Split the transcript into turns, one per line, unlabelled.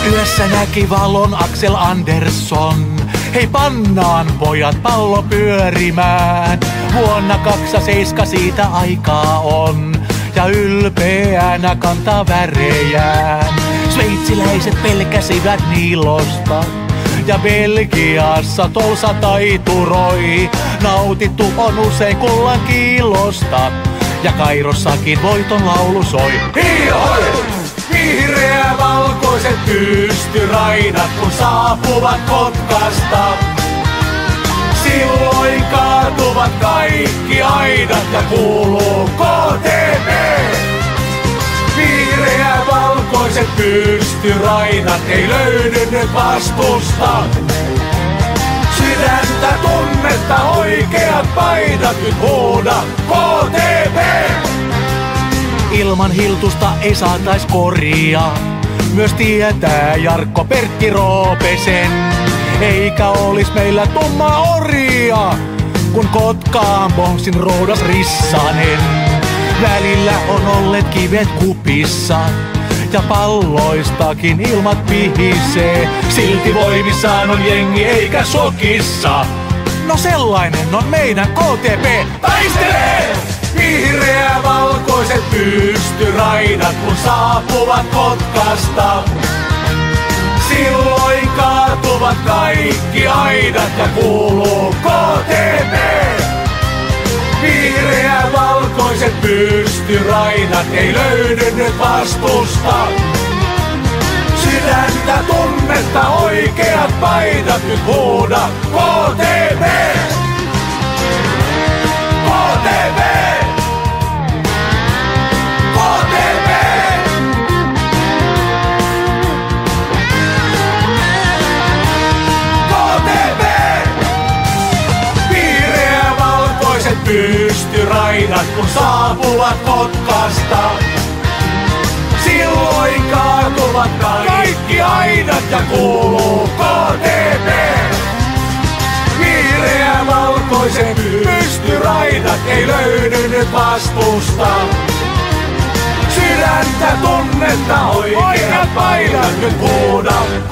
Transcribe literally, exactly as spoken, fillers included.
Yössä näki valon Axel Andersson. Hei pannaan pojat pallo pyörimään. Vuonna kaksisataaseitsemän siitä aikaa on. Ja ylpeänä kantaa värejään. Sveitsiläiset pelkäsivät Niilosta. Ja Belgiassa Tolsa taituroi. Nautittu on usein kullan kiilosta. Ja Kairossakin voiton laulu soi. Hihoi! Vihreä valkoiset pystyrainat kun saapuvat Kotkasta. Silloin kaatuvat kaikki aidat ja kuuluu K T P. Vihreä valkoiset pystyrainat ei löydy nyt vastusta. Sydäntä tunnetta oikeat paidat nyt huuda K T P. Ilman Hiltusta ei saatais koria. Myös tietää Jarkko Perkki Roopesen. Eikä olis meillä tumma orja, kun Kotkaan Bonksin roudas Rissanen. Välillä on olleet kivet kupissa. Ja palloistakin ilmat pihisee. Silti voimissaan on jengi eikä sokissa. No sellainen on meidän K T P. Taistelee! Vihreä valkoiset pystyrainat kun saapuvat Kotkasta. Silloin kaatuvat kaikki aidat ja kuuluu K T P. Vihreä valkoiset pystyrainat ei löydy nyt vastusta. Sydäntä tunnetta oikeat paidat nyt huuda K T P. K T P. Pystyrainat kun saapuvat Kotkasta. Silloin kaatuvat kaikki aidat ja kuuluu K T P. Vihreä valkoiset pystyrainat ei löydy nyt vastusta. Sydäntä tunnetta oikeat paidat nyt huuda